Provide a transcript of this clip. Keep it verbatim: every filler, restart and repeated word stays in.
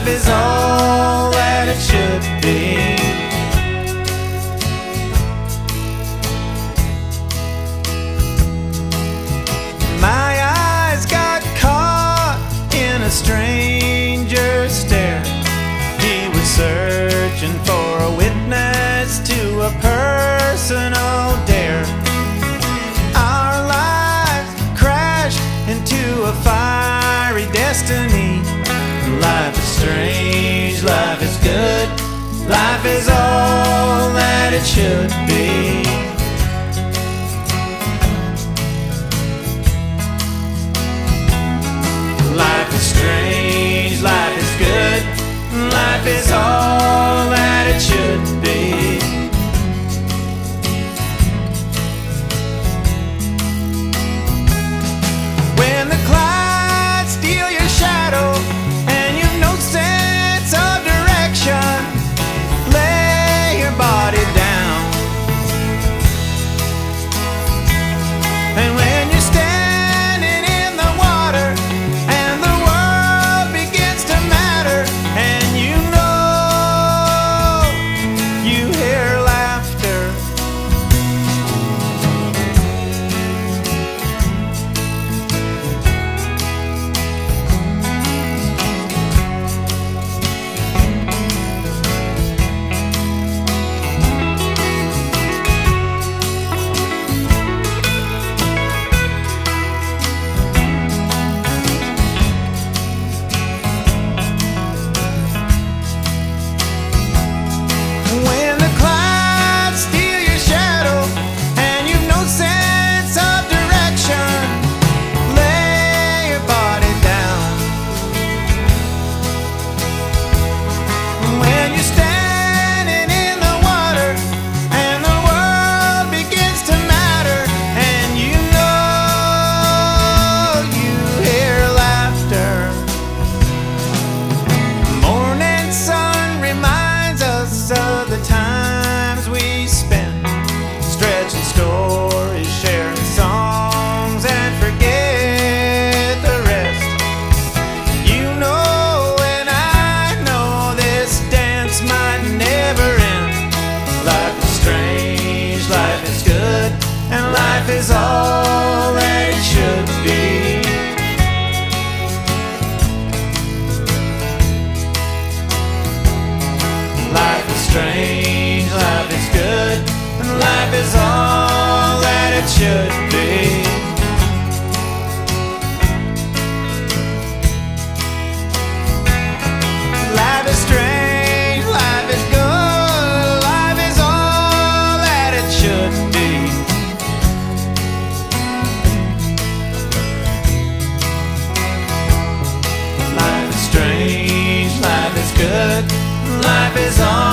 life is all that it should be. My eyes got caught in a stranger's stare. He was searching for a witness to a personal dare. Our lives crashed into a fiery destiny. Life is strange, life is good, life is all that it should be. Life is strange, life is good, life is all that it should be. When the clouds steal your shadow and you've no sense of direction, lay your body down. And when you're standing in the water and the world begins to matter, and you know you hear laughter, when the clouds steal your shadow and you've no sense of direction, lay your body down. When you're standing in the water and the world begins to matter, and you know you hear laughter. Morning sun reminds us of the times we spent, stretching stories, sharing songs, and forget the rest. You know and I know this dance might never end. Life is strange, life is good, and life is all that it should be. Life is strange, life is good, and life is all that it should be. Life is strange, life is good, life is all that it should be. Life is strange, life is good, life is all